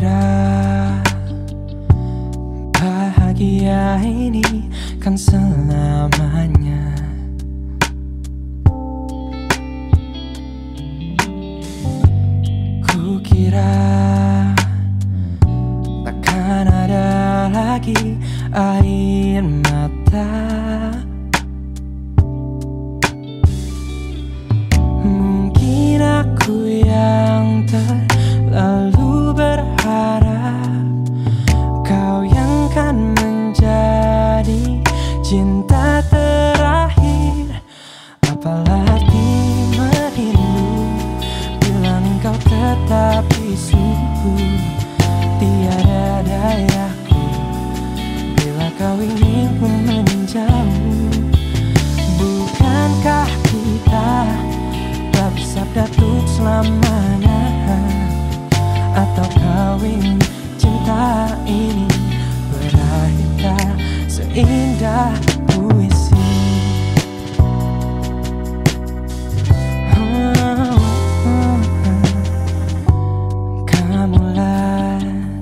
Kukira bahagia ini kan selamanya. Kukira takkan ada lagi air mata. Mungkin aku yang terlalu berharap kau yang kan menjadi cinta terakhir. Apalah arti merindu bila engkau tetap bisu. Tiada dayaku bila kau ingin ku menjauh. Bukankah kita tak bersabda untuk selamanya? Atau kau ingin cinta ini berakhir tak seindah puisi? Kamulah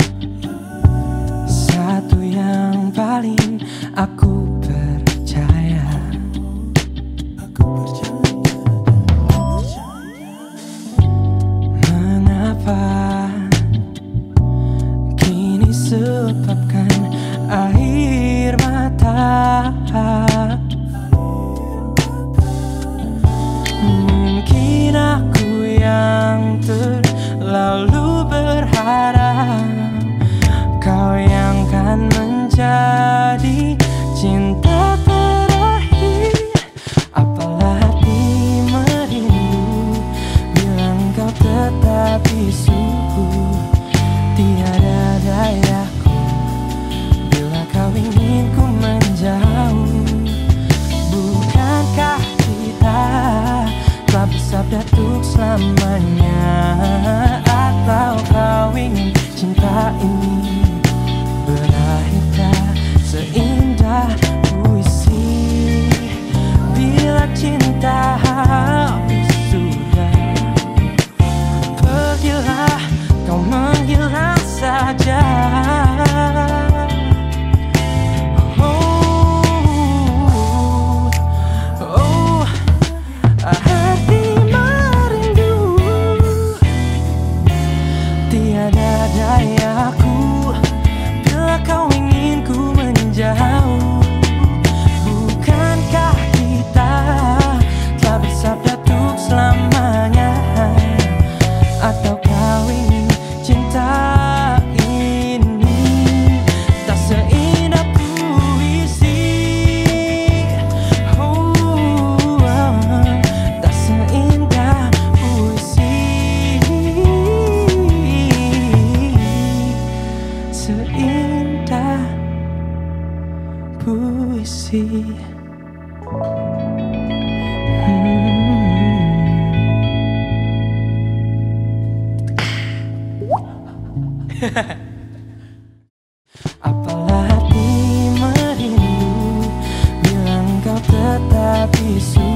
satu yang paling aku percaya. Mengapa kini sebabkan air mata? Mungkin aku yang terlalu berharap kau yang kan menjadi cinta terakhir. Apalah arti merindu bila engkau tetap bisu. Tiada dayaku bila kau ingin ku menjauh. Bukankah kita telah bersabda untuk selamanya? Atau kau ingin cinta ini berakhir tak seindah puisi? Bila cinta habis sudah, pergilah kau menghilang saja. Hati merindu, tiada dayaku bila kau ingin ku menjauh. Bukankah kita telah bersabda untuk selamanya? Atau kau ingin cinta ini tak seindah puisi? Tak seindah puisi. Seindah puisi. Apalah arti merindu bila engkau tetap bisu.